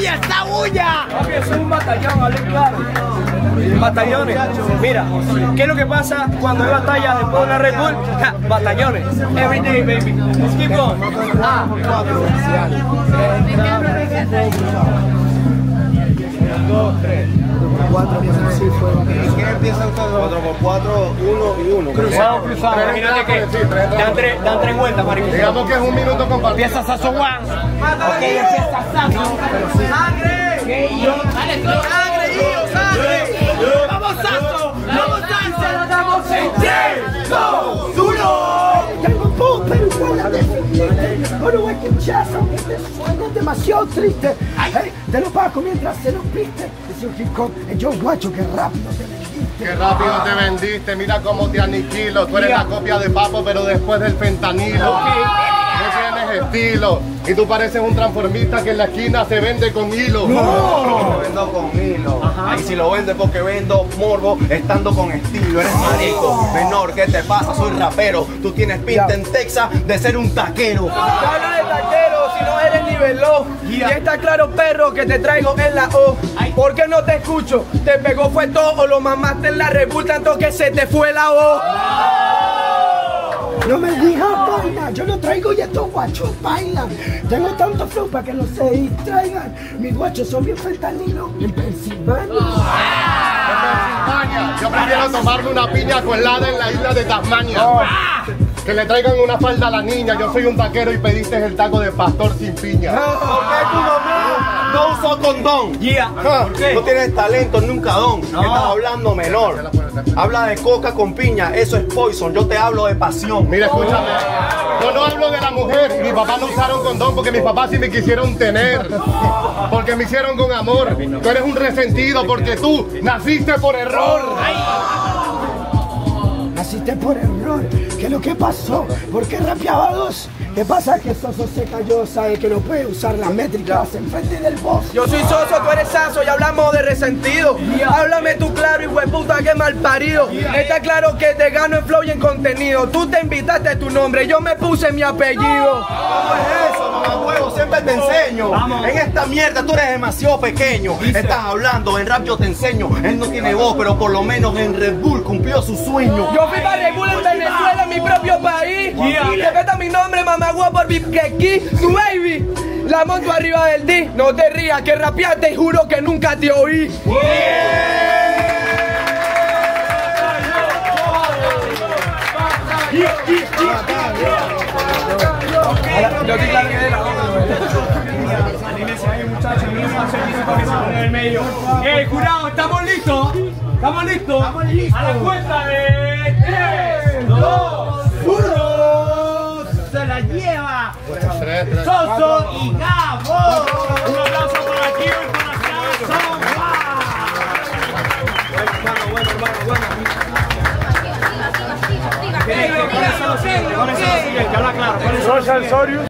bulla, está bulla! Papi, eso es un batallón, hable claro. Batallones. Mira, ¿qué es lo que pasa cuando hay batallas después de una Red Bull? Ja, batallones. Every day, baby. Let's keep going. ¿Quién empieza ustedes? 4x4, 1 y 1. Cruzado. Imagínate que dan 3 vueltas, marico. Digamos que es un minuto compartido. Empieza Sasso One. Ok, empieza Sasso. ¡Sangre! ¡Sangre! ¡Vamos, Sasso! ¡Vamos, Sasso! ¡Damos en 3, 2, 1! Tengo todo, pero igual la definiste. No lo voy a escuchar, aunque te suene demasiado triste. Hey, te lo pago mientras se lo viste. Es un hip hop, es John Guacho, que rápido te vendiste. Qué rápido te vendiste, mira cómo te aniquilo. Tú eres la copia de Papo, pero después del fentanilo. No tienes estilo. Y tú pareces un transformista que en la esquina se vende con hilo. No vendo con hilo. Ahí si lo vende porque vendo morbo estando con estilo. Eres marico, menor, ¿qué te pasa? Soy rapero. Tú tienes pinta en Texas de ser un taquero. Habla de taquero si no eres niveló. Y está claro, perro, que te traigo en la O. ¿Por qué no te escucho? Te pegó fue todo o lo mamaste en la Red Bull tanto que se te fue la O. No me digas vaina, yo no traigo y estos guachos bailan. Tengo tanto flow para que no se distraigan. Mis guachos son bien fentanilos en Pensilvania. Yo prefiero tomarme una piña colada en la isla de Tasmania. Que le traigan una falda a la niña. Yo soy un taquero y pediste el taco de pastor sin piña. ¿Por qué tu mamá no usó condón? ¿Por qué? No tienes talento, ni un cadón. Estás hablando menor. Habla de coca con piña, eso es poison. Yo te hablo de pasión. Mira, escúchame. Yo no hablo de la mujer. Mis papás no usaron condón porque mis papás sí me quisieron tener. Porque me hicieron con amor. Tú eres un resentido porque tú naciste por error. Naciste por error. ¿Qué es lo que pasó? ¿Por qué rapeaba dos? ¿Qué pasa? Que Soso se cayó, sabe que no puede usar las métricas enfrente del boss. Yo soy Soso, tú eres Sasso y hablamos de resentido. Háblame tú claro, hijo de puta, que mal parido. Está claro que te gano en flow y en contenido. Tú te invitaste tu nombre, yo me puse mi apellido. ¿Cómo es eso, mamahuevo? Siempre te enseño. En esta mierda tú eres demasiado pequeño. Estás hablando, en rap yo te enseño. Él no tiene voz, pero por lo menos en Red Bull cumplió su sueño. Yo fui para Red Bull en Venezuela, mi propio país. Y respeta mi nombre, mamagua, por mi que aquí, tu baby. La monto arriba del D. No te rías, que rapeaste y juro que nunca te oí. Yo estoy claro que de la anímense ahí, muchachos, en el medio. Jurado, ¿estamos listos? ¿Estamos listos? Estamos listos. A la cuenta de 3, 2, 1. Se la lleva Tres. Soso y Gabo. Un aplauso para aquí y para Bueno. Social Sorius.